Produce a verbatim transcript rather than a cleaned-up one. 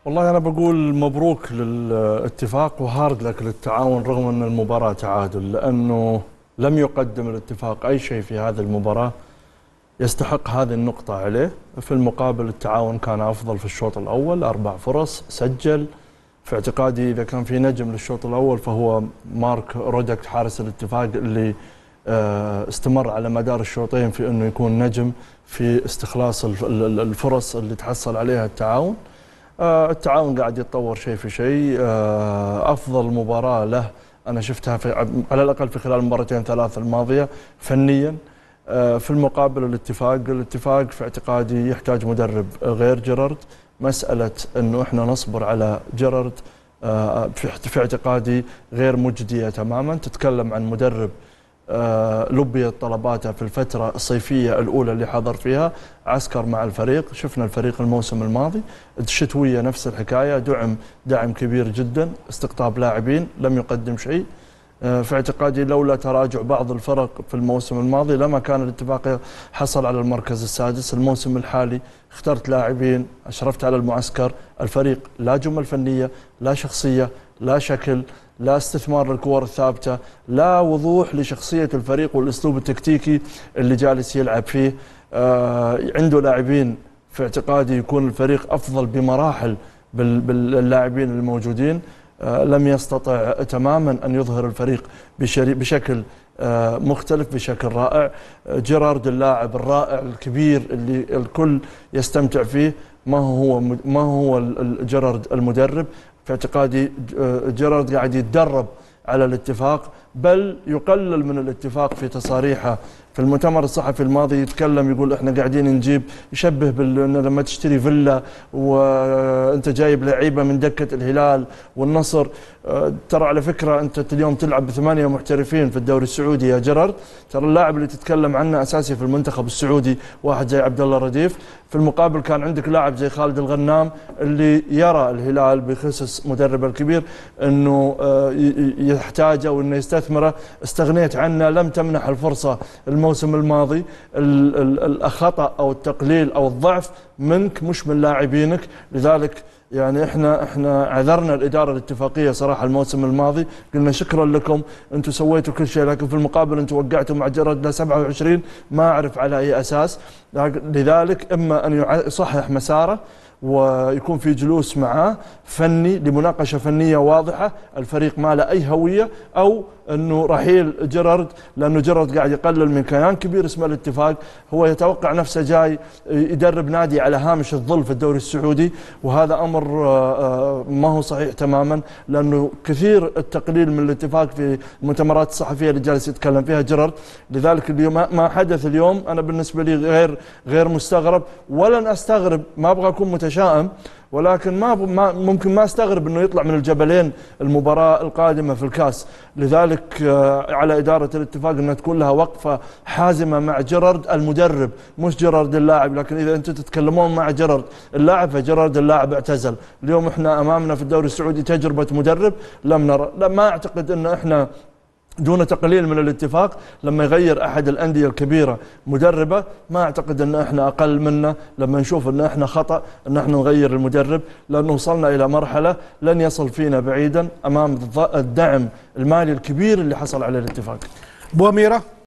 والله أنا بقول مبروك للاتفاق وهارد لك للتعاون رغم أن المباراة تعادل، لأنه لم يقدم الاتفاق أي شيء في هذه المباراة يستحق هذه النقطة عليه. في المقابل التعاون كان أفضل في الشوط الأول، أربع فرص سجل. في اعتقادي إذا كان في نجم للشوط الأول فهو مارك رودك حارس الاتفاق، اللي استمر على مدار الشوطين في أنه يكون نجم في استخلاص الفرص اللي تحصل عليها التعاون. التعاون قاعد يتطور شيء في شيء. أفضل مباراة له أنا شفتها في على الأقل في خلال المباراتين ثلاث الماضية فنيا. في المقابل الاتفاق الاتفاق في اعتقادي يحتاج مدرب غير جيرارد. مسألة أنه إحنا نصبر على جيرارد في اعتقادي غير مجدية تماما. تتكلم عن مدرب لبيت طلباته في الفترة الصيفية الأولى اللي حضر فيها عسكر مع الفريق. شفنا الفريق الموسم الماضي الشتوية نفس الحكاية، دعم دعم كبير جدا، استقطاب لاعبين، لم يقدم شيء. في اعتقادي لولا تراجع بعض الفرق في الموسم الماضي لما كان الاتفاق حصل على المركز السادس. الموسم الحالي اخترت لاعبين، أشرفت على المعسكر، الفريق لا جمل فنية، لا شخصية، لا شكل، لا استثمار للكور الثابتة، لا وضوح لشخصية الفريق والأسلوب التكتيكي اللي جالس يلعب فيه. آه عنده لاعبين في اعتقادي يكون الفريق أفضل بمراحل باللاعبين الموجودين. آه لم يستطع تماما أن يظهر الفريق بشكل آه مختلف، بشكل رائع. آه جيرارد اللاعب الرائع الكبير اللي الكل يستمتع فيه، ما هو ما هو جيرارد المدرب. في اعتقادي جيرارد قاعد يتدرب على الاتفاق، بل يقلل من الاتفاق في تصاريحه. في المؤتمر الصحفي الماضي يتكلم يقول احنا قاعدين نجيب، يشبه بان لما تشتري فيلا وانت جايب لعيبه من دكه الهلال والنصر. ترى على فكره انت اليوم تلعب بثمانيه محترفين في الدوري السعودي يا جيرارد. ترى اللاعب اللي تتكلم عنه اساسي في المنتخب السعودي واحد زي عبد الله رديف. في المقابل كان عندك لاعب زي خالد الغنام اللي يرى الهلال بخصوص مدرب الكبير انه يحتاجه وانه يستثمره، استغنيت عنه، لم تمنح الفرصه الموسم الماضي. الخطأ او التقليل او الضعف منك مش من لاعبينك. لذلك يعني احنا احنا عذرنا الاداره الاتفاقيه صراحه الموسم الماضي، قلنا شكرا لكم انتم سويتوا كل شيء، لكن في المقابل انتم وقعتوا مع جيرارد ل سبعة وعشرين ما اعرف على اي اساس. لذلك اما ان يصحح مساره ويكون في جلوس معاه فني لمناقشه فنيه واضحه، الفريق ما له اي هويه، او انه رحيل جيرارد، لانه جيرارد قاعد يقلل من كيان كبير اسمه الاتفاق. هو يتوقع نفسه جاي يدرب نادي على هامش الظل في الدوري السعودي، وهذا امر ما هو صحيح تماما، لانه كثير التقليل من الاتفاق في المؤتمرات الصحفيه اللي جالس يتكلم فيها جيرارد. لذلك اليوم ما حدث اليوم انا بالنسبه لي غير غير مستغرب، ولن استغرب، ما ابغى اكون متشائم، ولكن ما ممكن ما استغرب انه يطلع من الجبلين المباراه القادمه في الكاس. لذلك على اداره الاتفاق انها تكون لها وقفه حازمه مع جيرارد المدرب، مش جيرارد اللاعب. لكن اذا انتم تتكلمون مع جيرارد اللاعب فجيرارد اللاعب اعتزل. اليوم احنا امامنا في الدوري السعودي تجربه مدرب لم نرى. لا، ما اعتقد ان احنا دون تقليل من الاتفاق لما يغير احد الانديه الكبيره مدربه، ما اعتقد ان احنا اقل منه لما نشوف ان احنا خطا ان احنا نغير المدرب، لانه وصلنا الى مرحله لن يصل فينا بعيدا امام الدعم المالي الكبير اللي حصل عليه الاتفاق. بو أميرة.